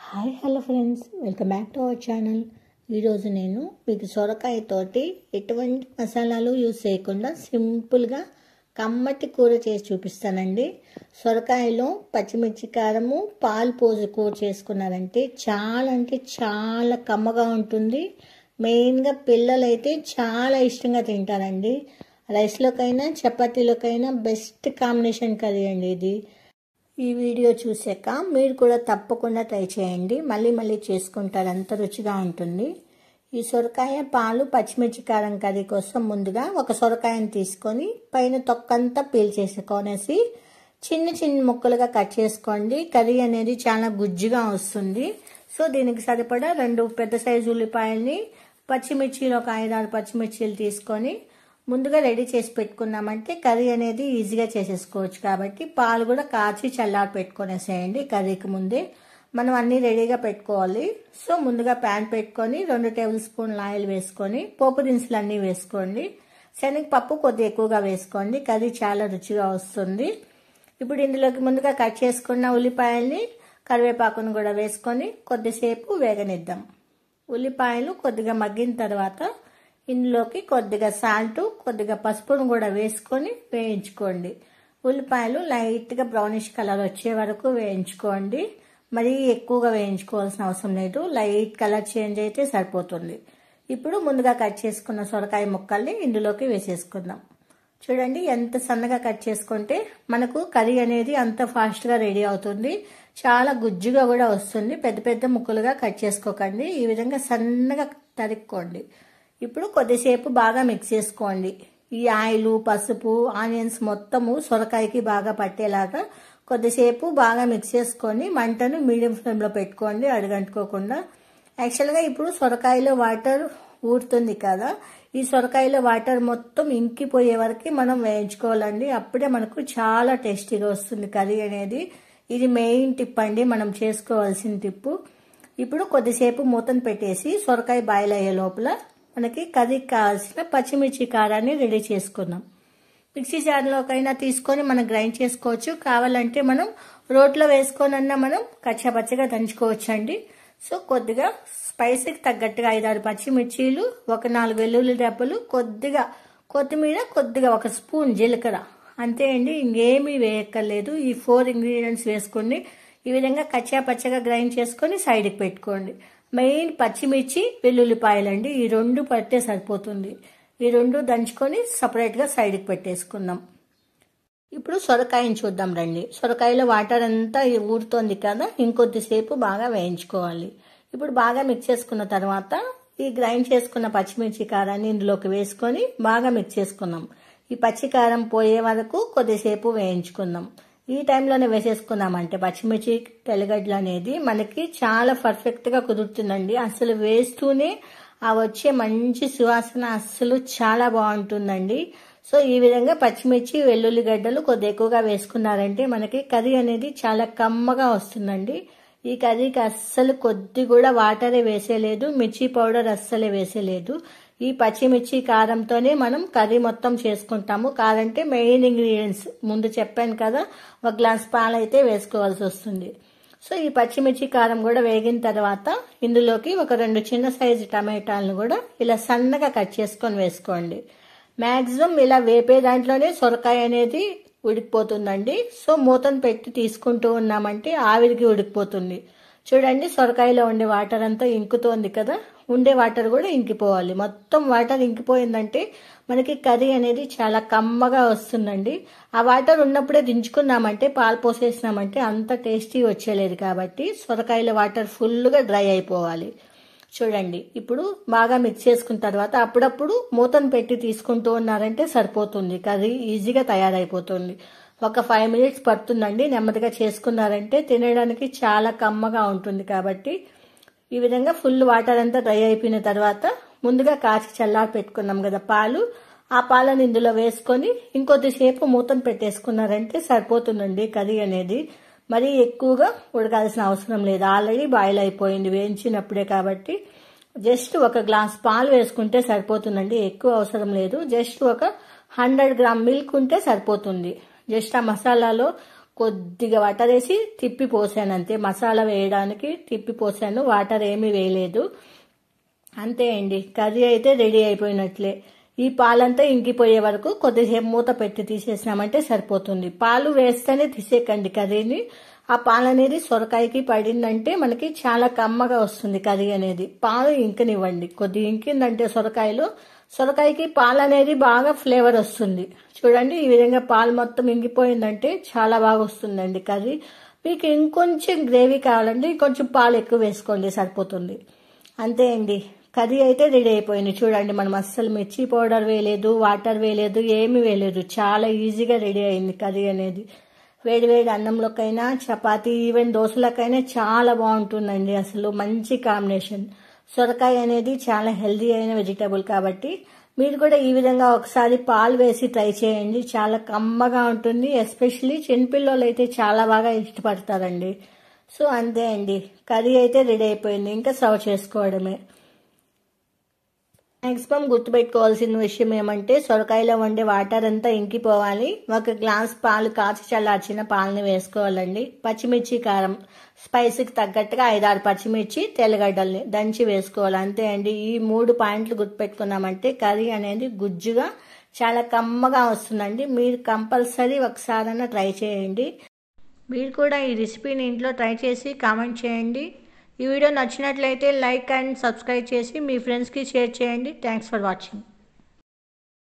Hi hello friends, welcome back to our channel. ఈరోజు నేను మీకు సొరకాయతోటి ఎటువంటి మసాలాలు యూజ్ చేయకుండా సింపుల్గా కమ్మటి కూర చేసి చూపిస్తానండి. సొరకాయలో పచ్చిమిర్చి కారము పాలు పోసి కూర చేసుకున్నారంటే చాలా కమ్మగా ఉంటుంది. మెయిన్గా పిల్లలైతే చాలా ఇష్టంగా తింటారండి. రైస్లోకైనా చపాతీలోకైనా బెస్ట్ కాంబినేషన్ కర్రీ అండి ఇది. ఈ వీడియో చూసాక మీరు కూడా తప్పకుండా ట్రై చేయండి. మళ్ళీ చేసుకుంటారు, అంత రుచిగా ఉంటుంది. ఈ సొరకాయ పాలు పచ్చిమిర్చి కారం కర్రీ కోసం ముందుగా ఒక సొరకాయని తీసుకొని పైన తొక్కంతా పీల్ చేసుకొనేసి చిన్న ముక్కలుగా కట్ చేసుకోండి. కర్రీ అనేది చాలా గుజ్జుగా వస్తుంది. సో దీనికి సరిపడా 2 పెద్ద సైజు ఉల్లిపాయల్ని, పచ్చిమిర్చిలు ఒక 5-6 పచ్చిమిర్చిలు తీసుకొని ముందుగా రెడీ చేసి పెట్టుకున్నామంటే కర్రీ అనేది ఈజీగా చేసేసుకోవచ్చు. కాబట్టి పాలు కూడా కాచి చల్లారి పెట్టుకునేసేయండి. కర్రీకి ముందే మనం అన్నీ రెడీగా పెట్టుకోవాలి. సో ముందుగా ప్యాన్ పెట్టుకొని 2 టేబుల్ స్పూన్ల ఆయిల్ వేసుకొని పోపు దినుసులు అన్నీ వేసుకోండి. శనగపప్పు కొద్దిగా ఎక్కువగా వేసుకోండి, కర్రీ చాలా రుచిగా వస్తుంది. ఇప్పుడు ఇందులోకి ముందుగా కట్ చేసుకున్న ఉల్లిపాయల్ని, కరివేపాకును కూడా వేసుకొని కొద్దిసేపు వేగనిద్దాం. ఉల్లిపాయలు కొద్దిగా మగ్గిన తర్వాత ఇందులోకి కొద్దిగా సాల్ట్, కొద్దిగా పసుపును కూడా వేసుకొని వేయించుకోండి. ఉల్లిపాయలు లైట్గా బ్రౌనిష్ కలర్ వచ్చే వరకు వేయించుకోండి. మరీ ఎక్కువగా వేయించుకోవాల్సిన అవసరం లేదు, లైట్ కలర్ చేంజ్ అయితే సరిపోతుంది. ఇప్పుడు ముందుగా కట్ చేసుకున్న సొరకాయ ముక్కల్ని ఇందులోకి వేసేసుకుందాం. చూడండి ఎంత సన్నగా కట్ చేసుకుంటే మనకు కర్రీ అనేది అంత ఫాస్ట్గా రెడీ అవుతుంది. చాలా గుజ్జుగా కూడా వస్తుంది. పెద్ద ముక్కలుగా కట్ చేసుకోకండి, ఈ విధంగా సన్నగా తరుక్కోండి. ఇప్పుడు కొద్దిసేపు బాగా మిక్స్ చేసుకోండి. ఈ ఆయిల్, పసుపు, ఆనియన్స్ మొత్తము సొరకాయకి బాగా పట్టేలాగా కొద్దిసేపు బాగా మిక్స్ చేసుకొని మంటను మీడియం ఫ్లేమ్లో పెట్టుకోండి, అడుగంటుకోకుండా. యాక్చువల్గా ఇప్పుడు సొరకాయలో వాటర్ ఊరుతుంది కదా, ఈ సొరకాయలో వాటర్ మొత్తం ఇంకిపోయే వరకు మనం వేయించుకోవాలండి. అప్పుడే మనకు చాలా టేస్టీగా వస్తుంది కర్రీ అనేది. ఇది మెయిన్ టిప్ అండి, మనం చేసుకోవాల్సిన టిప్పు. ఇప్పుడు కొద్దిసేపు మూతను పెట్టేసి సొరకాయ బాయిల్ అయ్యే లోపల మనకి కర్రీకి కావాల్సిన పచ్చిమిర్చి కారాన్ని రెడీ చేసుకుందాం. మిక్సీ జార్లోకైనా తీసుకొని మనం గ్రైండ్ చేసుకోవచ్చు, కావాలంటే మనం రోట్లో వేసుకొనన్నా మనం కచ్చాపచ్చగా దంచుకోవచ్చు అండి. సో కొద్దిగా స్పైసీకి తగ్గట్టుగా 5-6 పచ్చిమిర్చీలు, ఒక 4 వెల్లుల్లి రెబ్బలు, కొద్దిగా కొత్తిమీర, కొద్దిగా 1 స్పూన్ జీలకర్ర, అంతే అండి. ఇంకేమీ వేయక్కర్లేదు. ఈ 4 ఇంగ్రీడియంట్స్ వేసుకోండి. ఈ విధంగా కచ్చాపచ్చగా గ్రైండ్ చేసుకొని సైడ్కి పెట్టుకోండి. మెయిన్ పచ్చిమిర్చి, వెల్లుల్లిపాయలండి, ఈ 2 పడితే సరిపోతుంది. ఈ 2 దంచుకొని సపరేట్గా సైడ్కి పెట్టేసుకుందాం. ఇప్పుడు సొరకాయని చూద్దాం రండి. సొరకాయలో వాటర్ అంతా ఊరుతోంది కదా, ఇంకొద్దిసేపు బాగా వేయించుకోవాలి. ఇప్పుడు బాగా మిక్స్ చేసుకున్న తర్వాత ఈ గ్రైండ్ చేసుకున్న పచ్చిమిర్చి కారాన్ని ఇందులోకి వేసుకొని బాగా మిక్స్ చేసుకున్నాం. ఈ పచ్చి కారం పోయే వరకు కొద్దిసేపు వేయించుకుందాం. ఈ టైంలోనే వేసేసుకున్నామంటే పచ్చిమిర్చి, తెల్లగడ్డలు అనేది మనకి చాలా పర్ఫెక్ట్గా కుదురుతుందండి. అసలు వేస్తూనే ఆ వచ్చే మంచి సువాసన అస్సలు చాలా బాగుంటుందండి. సో ఈ విధంగా పచ్చిమిర్చి, వెల్లుల్లి గడ్డలు కొద్దిగా ఎక్కువగా వేసుకున్నారంటే మనకి కర్రీ అనేది చాలా కమ్మగా వస్తుందండి. ఈ కర్రీకి అస్సలు కొద్ది కూడా వాటరే వేసేలేదు, మిర్చి పౌడర్ అస్సలే వేసేలేదు. ఈ పచ్చిమిర్చి కారంతోనే మనం కర్రీ మొత్తం చేసుకుంటాము. కారంటే మెయిన్ ఇంగ్రీడియంట్స్ ముందు చెప్పాను కదా, 1 గ్లాస్ పాలు అయితే వేసుకోవాల్సి వస్తుంది. సో ఈ పచ్చిమిర్చి కారం కూడా వేగిన తర్వాత ఇందులోకి ఒక 2 చిన్న సైజు టమాటాలను కూడా ఇలా సన్నగా కట్ చేసుకొని వేసుకోండి. మ్యాక్సిమం ఇలా వేపే దాంట్లోనే సొరకాయ అనేది ఉడికిపోతుందండి. సో మూతను పెట్టి తీసుకుంటూ ఉన్నామంటే ఆవిరికి ఉడికిపోతుంది. చూడండి సొరకాయలో ఉండే వాటర్ అంతా ఇంకుతోంది కదా, ఉండే వాటర్ కూడా ఇంకిపోవాలి. మొత్తం వాటర్ ఇంకిపోయిందంటే మనకి కర్రీ అనేది చాలా కమ్మగా వస్తుందండి. ఆ వాటర్ ఉన్నప్పుడే దించుకున్నామంటే, పాలు పోసేసినామంటే అంత టేస్టీ వచ్చేలేదు. కాబట్టి సొరకాయలో వాటర్ ఫుల్గా డ్రై అయిపోవాలి. చూడండి ఇప్పుడు బాగా మిక్స్ చేసుకున్న తర్వాత అప్పుడప్పుడు మూతను పెట్టి తీసుకుంటూ ఉన్నారంటే సరిపోతుంది, కర్రీ ఈజీగా తయారైపోతుంది. ఒక 5 మినిట్స్ పడుతుందండి. నెమ్మదిగా చేసుకున్నారంటే తినడానికి చాలా కమ్మగా ఉంటుంది. కాబట్టి ఈ విధంగా ఫుల్ వాటర్ అంతా డ్రై అయిపోయిన తర్వాత ముందుగా కాచి చల్లారి పెట్టుకున్నాం కదా పాలు, ఆ పాలను ఇందులో వేసుకొని ఇంకొద్దిసేపు మూతను పెట్టేసుకున్నారంటే సరిపోతుందండి కర్రీ అనేది. మరీ ఎక్కువగా ఉడకాల్సిన అవసరం లేదు, ఆల్రెడీ బాయిల్ అయిపోయింది వేయించినప్పుడే. కాబట్టి జస్ట్ 1 గ్లాస్ పాలు వేసుకుంటే సరిపోతుందండి, ఎక్కువ అవసరం లేదు. జస్ట్ ఒక 100 గ్రామ్ మిల్క్ ఉంటే సరిపోతుంది. జస్ట్ ఆ మసాలాలో కొద్దిగా వాటర్ వేసి తిప్పి పోసాను అంతే, మసాలా వేయడానికి తిప్పి పోసాను, వాటర్ ఏమీ వేయలేదు. అంతే అండి, కర్రీ అయితే రెడీ అయిపోయినట్లే. ఈ పాలంతా ఇంకిపోయే వరకు కొద్దిసేపు మూత పెట్టి తీసేసినామంటే సరిపోతుంది. పాలు వేస్తేనే తీసేకండి కర్రీని. ఆ పాలు అనేది సొరకాయకి పడిందంటే మనకి చాలా కమ్మగా వస్తుంది కర్రీ అనేది. పాలు ఇంకనివ్వండి, కొద్దిగా ఇంకిందంటే సొరకాయకి పాలు అనేది బాగా ఫ్లేవర్ వస్తుంది. చూడండి, ఈ విధంగా పాలు మొత్తం ఇంకిపోయిందంటే చాలా బాగా వస్తుందండి కర్రీ. మీకు ఇంకొంచెం గ్రేవీ కావాలంటే ఇంకొంచెం పాలు ఎక్కువ వేసుకోండి, సరిపోతుంది. అంతే అండి, కర్రీ అయితే రెడీ అయిపోయింది. చూడండి, మనం అస్సలు మిర్చి పౌడర్ వేయలేదు, వాటర్ వేయలేదు, ఏమీ వేయలేదు. చాలా ఈజీగా రెడీ అయింది కర్రీ అనేది. వేడివేడి అన్నంలోకైనా, చపాతీ, ఈవెన్ దోశలకైనా చాలా బాగుంటుందండి. అసలు మంచి కాంబినేషన్. సొరకాయ అనేది చాలా హెల్దీ అయిన వెజిటబుల్ కాబట్టి మీరు కూడా ఈ విధంగా ఒకసారి పాలు వేసి ట్రై చేయండి. చాలా కమ్మగా ఉంటుంది. ఎస్పెషల్లీ చిన్నపిల్లలు అయితే చాలా బాగా ఇష్టపడతారండి. సో అంతే అండి, కర్రీ అయితే రెడీ అయిపోయింది. ఇంకా సర్వ్ చేసుకోవడమే. మ్యాక్సిమం గుర్తుపెట్టుకోవాల్సిన విషయం ఏమంటే సొరకాయలో వండే వాటర్ అంతా ఇంకిపోవాలి. 1 గ్లాస్ పాలు కాచి చల్లార్చిన పాలని వేసుకోవాలండి. పచ్చిమిర్చి, కారం, స్పైసీకి తగ్గట్టుగా 5-6 పచ్చిమిర్చి, తెల్లగడ్డల్ని దంచి వేసుకోవాలి. అంతే అండి, ఈ 3 పాయింట్లు గుర్తుపెట్టుకున్నామంటే కర్రీ అనేది గుజ్జుగా చాలా కమ్మగా వస్తుందండి. మీరు కంపల్సరీ ఒకసారైనా ట్రై చేయండి. మీరు కూడా ఈ రెసిపీని ఇంట్లో ట్రై చేసి కామెంట్ చేయండి. ఈ వీడియో నచ్చినట్లయితే లైక్ అండ్ సబ్స్క్రైబ్ చేసి మీ ఫ్రెండ్స్కి షేర్ చేయండి. Thanks for watching.